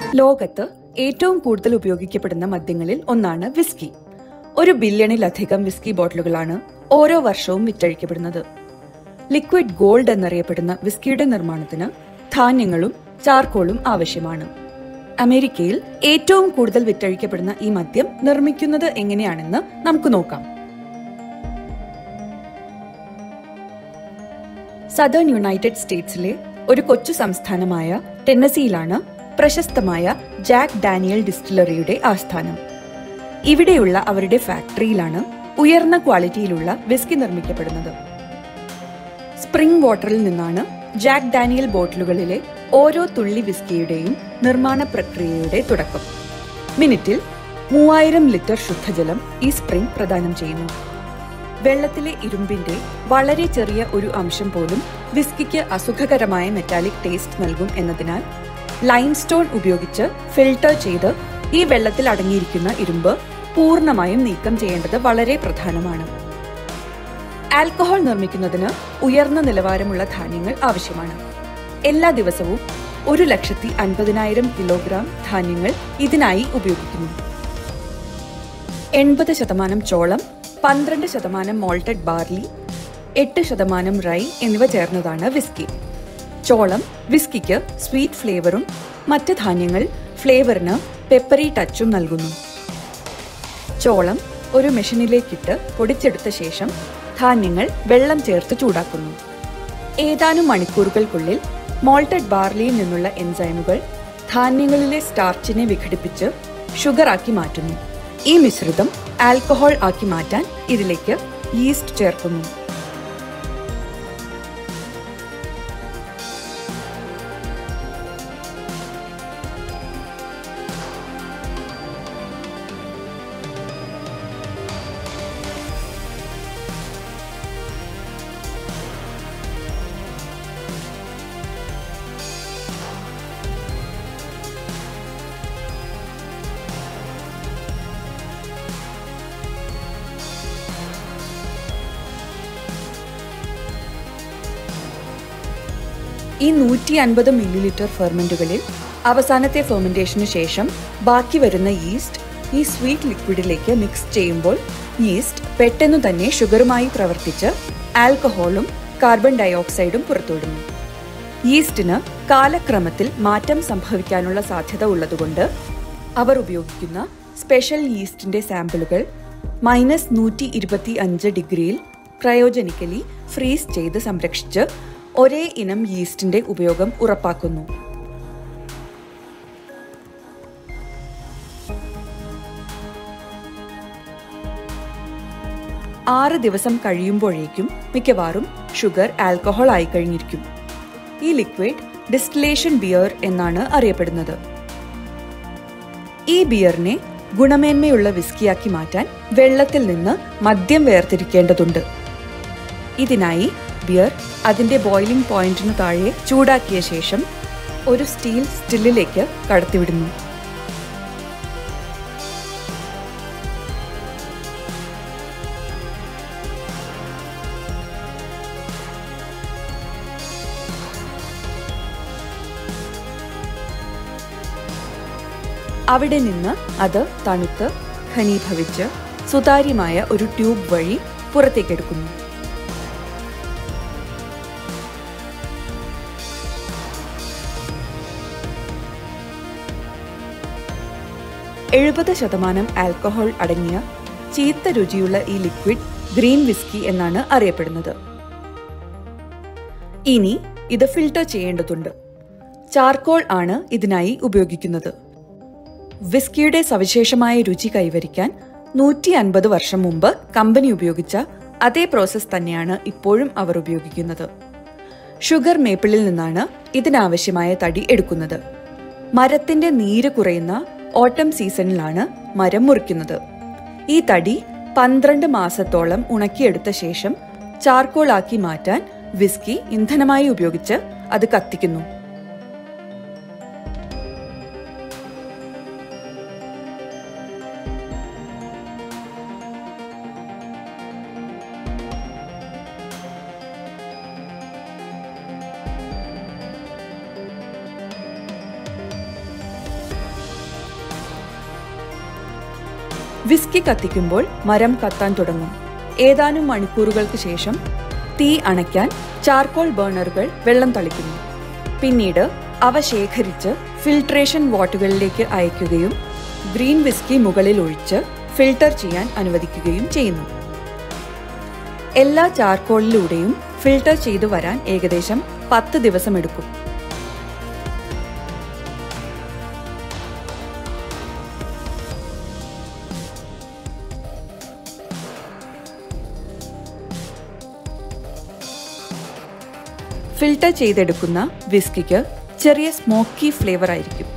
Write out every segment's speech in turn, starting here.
ലോകത്ത് ഏറ്റവും കൂടുതൽ ഉപയോഗിക്കപ്പെടുന്ന മദ്യങ്ങളിൽ ഒന്നാണ് വിസ്കി. 1 ബില്യണിലധികം വിസ്കി ബോട്ടിലുകളാണ് ഓരോ വർഷവും വിറ്റഴിക്കപ്പെടുന്നത്. ലിക്വിഡ് ഗോൾഡ് എന്നറിയപ്പെടുന്ന വിസ്കിയുടെ നിർമ്മാണത്തിന് ധാന്യങ്ങളും ചാർക്കോളും ആവശ്യമാണ്. അമേരിക്കയിൽ ഏറ്റവും കൂടുതൽ വിറ്റഴിക്കപ്പെടുന്ന ഈ മദ്യം നിർമ്മിക്കുന്നത് എങ്ങനെയാണെന്ന് നമുക്ക് നോക്കാം. സദേൺ യുണൈറ്റഡ് സ്റ്റേറ്റ്സിലെ ഒരു കൊച്ചു സംസ്ഥാനമായ ടെന്നസിയിലാണ് പ്രശസ്തമായ ജാക്ക് ഡാനിയൽ ഡിസ്റ്റിലറിയുടെ ആസ്ഥാനം. ഇവിടെയുള്ള അവരുടെ ഫാക്ടറിയിലാണ് ഉയർന്ന ക്വാളിറ്റിയിലുള്ള വിസ്കി നിർമ്മിക്കപ്പെടുന്നത്. സ്പ്രിംഗ് വാട്ടറിൽ നിന്നാണ് ജാക്ക് ഡാനിയൽ ബോട്ടിലുകളിലെ ഓരോ തുള്ളി വിസ്കിയുടെയും നിർമ്മാണ പ്രക്രിയയുടെ തുടക്കം. മിനിറ്റിൽ 3000 ലിറ്റർ ശുദ്ധജലം ഈ സ്പ്രിംഗ് പ്രദാനം ചെയ്യുന്നു. വെള്ളത്തിലെ ഇരുമ്പിന്റെ വളരെ ചെറിയ ഒരു അംശം പോലും വിസ്കിക്ക് അസുഖകരമായ മെറ്റാലിക് ടേസ്റ്റ് നൽകും എന്നതിനാൽ ലൈംസ്റ്റോൺ ഉപയോഗിച്ച് ഫിൽട്ടർ ചെയ്ത് ഈ വെള്ളത്തിൽ അടങ്ങിയിരിക്കുന്ന ഇരുമ്പ് പൂർണ്ണമായും നീക്കം ചെയ്യേണ്ടത് വളരെ പ്രധാനമാണ്. ആൽക്കഹോൾ നിർമ്മിക്കുന്നതിന് ഉയർന്ന നിലവാരമുള്ള ധാന്യങ്ങൾ ആവശ്യമാണ്. എല്ലാ ദിവസവും 1,50,000 കിലോഗ്രാം ധാന്യങ്ങൾ ഇതിനായി ഉപയോഗിക്കുന്നു. 80% ചോളം, 12% മോൾട്ടഡ് ബാർലി, 8% റൈ എന്നിവ ചേർന്നതാണ് വിസ്കി. ചോളം വിസ്കിക്ക് സ്വീറ്റ് ഫ്ലേവറും മറ്റ് ധാന്യങ്ങൾ ഫ്ലേവറിന് പെപ്പറി ടച്ചും നൽകുന്നു. ചോളം ഒരു മെഷീനിലേക്കിട്ട് പൊടിച്ചെടുത്ത ശേഷം ധാന്യങ്ങൾ വെള്ളം ചേർത്ത് ചൂടാക്കുന്നു. ഏതാനും മണിക്കൂറുകൾക്കുള്ളിൽ മോൾട്ടഡ് ബാർലിയിൽ നിന്നുള്ള എൻസൈമുകൾ ധാന്യങ്ങളിലെ സ്റ്റാർച്ചിനെ വിഘടിപ്പിച്ച് ഷുഗറാക്കി മാറ്റുന്നു. ഈ മിശ്രിതം ആൽക്കഹോൾ ആക്കി മാറ്റാൻ ഇതിലേക്ക് ഈസ്റ്റ് ചേർക്കുന്നു. ഈ 150 മില്ലിലിറ്റർ ഫെർമെന്റുകളിൽ അവസാനത്തെ ഫെർമെന്റേഷന് ശേഷം ബാക്കി വരുന്ന ഈസ്റ്റ് ഈ സ്വീറ്റ് ലിക്വിഡിലേക്ക് മിക്സ് ചെയ്യുമ്പോൾ ഈസ്റ്റ് പെട്ടെന്ന് തന്നെ ഷുഗറുമായി പ്രവർത്തിച്ച് ആൽക്കഹോളും കാർബൺ ഡയോക്സൈഡും പുറത്തുവിടുന്നു. ഈസ്റ്റിന് കാലക്രമത്തിൽ മാറ്റം സംഭവിക്കാനുള്ള സാധ്യത ഉള്ളതുകൊണ്ട് അവർ ഉപയോഗിക്കുന്ന സ്പെഷ്യൽ ഈസ്റ്റിന്റെ സാമ്പിളുകൾ -125 ഡിഗ്രിയിൽ ക്രയോജനിക്കലി ഫ്രീസ് ചെയ്ത് സംരക്ഷിച്ച് ഒരേ ഇനം ഈസ്റ്റിന്റെ ഉപയോഗം ഉറപ്പാക്കുന്നു. ആറ് ദിവസം കഴിയുമ്പോഴേക്കും മിക്കവാറും ഷുഗർ ആൽക്കഹോൾ ആയി കഴിഞ്ഞിരിക്കും. ഈ ലിക്വിഡ് ഡിസ്റ്റിലേഷൻ ബിയർ എന്നാണ് അറിയപ്പെടുന്നത്. ഈ ബിയറിനെ ഗുണമേന്മയുള്ള വിസ്കിയാക്കി മാറ്റാൻ വെള്ളത്തിൽ നിന്ന് മദ്യം വേർതിരിക്കേണ്ടതുണ്ട്. ഇതിനായി ബിയർ അതിന്റെ ബോയിലിംഗ് പോയിന്റിനു താഴെ ചൂടാക്കിയ ശേഷം ഒരു സ്റ്റീൽ സ്റ്റില്ലിലേക്ക് കടത്തിവിടുന്നു. അവിടെ നിന്ന് അത് തണുത്ത് ഘനീഭവിച്ച് സുതാര്യമായ ഒരു ട്യൂബ് വഴി പുറത്തേക്കെടുക്കുന്നു. 70% ആൽക്കഹോൾ അടങ്ങിയ ചീത്ത രുചിയുള്ള ഈ ലിക്വിഡ് ഗ്രീൻ വിസ്കി എന്നാണ് അറിയപ്പെടുന്നത്. ഇനി ഇത് ഫിൽട്ടർ ചെയ്യേണ്ടതുണ്ട്. ചാർക്കോൾ ആണ് ഇതിനായി ഉപയോഗിക്കുന്നത്. വിസ്കിയുടെ സവിശേഷമായ രുചി കൈവരിക്കാൻ 150 വർഷം മുമ്പ് കമ്പനി ഉപയോഗിച്ച അതേ പ്രോസസ് തന്നെയാണ് ഇപ്പോഴും അവർ ഉപയോഗിക്കുന്നത്. ഷുഗർ മേപ്പിളിൽ നിന്നാണ് ഇതിനാവശ്യമായ തടി എടുക്കുന്നത്. മരത്തിന്റെ നീര് കുറയുന്ന ഓട്ടം സീസണിലാണ് മരം മുറിക്കുന്നത്. ഈ തടി 12 മാസത്തോളം ഉണക്കിയെടുത്ത ശേഷം ചാർക്കോളാക്കി മാറ്റാൻ വിസ്കി ഇന്ധനമായി ഉപയോഗിച്ച് അത് കത്തിക്കുന്നു. വിസ്കി കത്തിക്കുമ്പോൾ മരം കത്താൻ തുടങ്ങും. ഏതാനും മണിക്കൂറുകൾക്ക് ശേഷം തീ അണയ്ക്കാൻ ചാർക്കോൾ ബേണറുകൾ വെള്ളം തളിക്കുന്നു. പിന്നീട് അവ ശേഖരിച്ച് ഫിൽട്രേഷൻ വാട്ടുകളിലേക്ക് അയക്കുകയും ഗ്രീൻ വിസ്കി മുകളിൽ ഒഴിച്ച് ഫിൽട്ടർ ചെയ്യാൻ അനുവദിക്കുകയും ചെയ്യുന്നു. എല്ലാ ചാർക്കോളിലൂടെയും ഫിൽട്ടർ ചെയ്തു വരാൻ ഏകദേശം 10 ദിവസമെടുക്കും. ഫിൽട്ടർ ചെയ്തെടുക്കുന്ന വിസ്കിക്ക് ചെറിയ സ്മോക്കി ഫ്ലേവർ ആയിരിക്കും.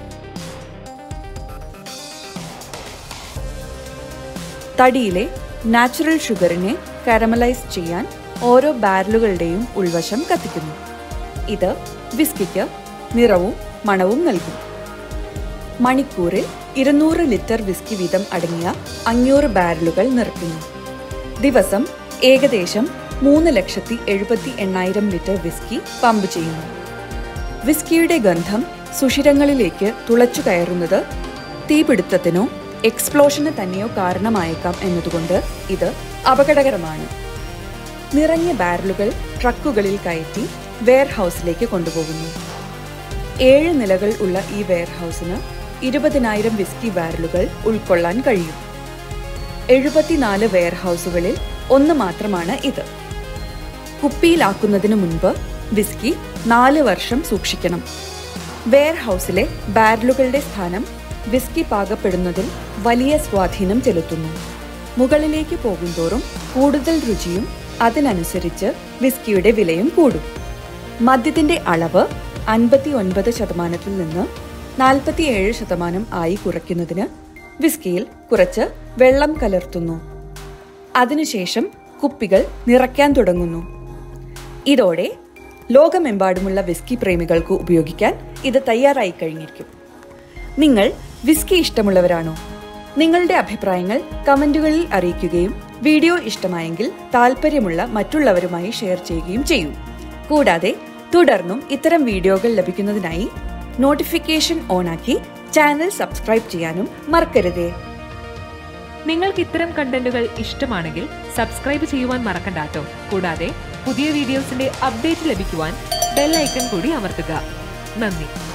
തടിയിലെ നാച്ചുറൽ ഷുഗറിനെ കാരമലൈസ് ചെയ്യാൻ ഓരോ ബാരലുകളുടെയും ഉൾവശം കത്തിക്കുന്നു. ഇത് വിസ്കിക്ക് നിറവും മണവും നൽകും. മണിക്കൂറിൽ 200 ലിറ്റർ വിസ്കി വീതം അടങ്ങിയ 500 ബാരലുകൾ നിറയ്ക്കുന്നു. ദിവസം ഏകദേശം 3,70,800 ലിറ്റർ വിസ്കി പമ്പ് ചെയ്യുന്നു. വിസ്കിയുടെ ഗന്ധം സുഷിരങ്ങളിലേക്ക് തുളച്ചു കയറുന്നത് തീപിടുത്തത്തിനോ എക്സ്പ്ലോഷന് തന്നെയോ കാരണമായേക്കാം എന്നതുകൊണ്ട് ഇത് അപകടകരമാണ്. നിറഞ്ഞ ബാരലുകൾ ട്രക്കുകളിൽ കയറ്റി വെയർഹൌസിലേക്ക് കൊണ്ടുപോകുന്നു. 7 നിലകൾ ഉള്ള ഈ വെയർഹൌസിന് 20,000 വിസ്കി ബാരലുകൾ ഉൾക്കൊള്ളാൻ കഴിയും. 74 വെയർഹൌസുകളിൽ ഒന്ന് മാത്രമാണ് ഇത്. കുപ്പിയിലാക്കുന്നതിനു മുൻപ് വിസ്കി 4 വർഷം സൂക്ഷിക്കണം. വെയർഹൌസിലെ ബാരലുകളുടെ സ്ഥാനം വിസ്കി പാകപ്പെടുന്നതിൽ വലിയ സ്വാധീനം ചെലുത്തുന്നു. മുകളിലേക്ക് പോകുന്തോറും കൂടുതൽ രുചിയും അതിനനുസരിച്ച് വിസ്കിയുടെ വിലയും കൂടും. മദ്യത്തിന്റെ അളവ് 59% നിന്ന് 47% ആയി കുറയ്ക്കുന്നതിന് വിസ്കിയിൽ കുറച്ച് വെള്ളം കലർത്തുന്നു. അതിനുശേഷം കുപ്പികൾ നിറയ്ക്കാൻ തുടങ്ങുന്നു. ഇതോടെ ലോകമെമ്പാടുമുള്ള വിസ്കി പ്രേമികൾക്ക് ഉപയോഗിക്കാൻ ഇത് തയ്യാറായി കഴിഞ്ഞിരിക്കും. നിങ്ങൾ വിസ്കി ഇഷ്ടമുള്ളവരാണോ? നിങ്ങളുടെ അഭിപ്രായങ്ങൾ കമന്റുകളിൽ അറിയിക്കുകയും വീഡിയോ ഇഷ്ടമായെങ്കിൽ താല്പര്യമുള്ള മറ്റുള്ളവരുമായി ഷെയർ ചെയ്യുകയും ചെയ്യൂ. കൂടാതെ തുടർന്നും ഇത്തരം വീഡിയോകൾ ലഭിക്കുന്നതിനായി നോട്ടിഫിക്കേഷൻ ഓണാക്കി ചാനൽ സബ്സ്ക്രൈബ് ചെയ്യാനും മറക്കരുതേ. നിങ്ങൾക്ക് ഇത്തരം കണ്ടന്റുകൾ ഇഷ്ടമാണെങ്കിൽ സബ്സ്ക്രൈബ് ചെയ്യുവാൻ മറക്കണ്ടാട്ടോ. കൂടാതെ പുതിയ വീഡിയോസിന്റെ അപ്ഡേറ്റ് ലഭിക്കുവാൻ ബെൽ ഐക്കൺ കൂടി അമർത്തുക. നന്ദി.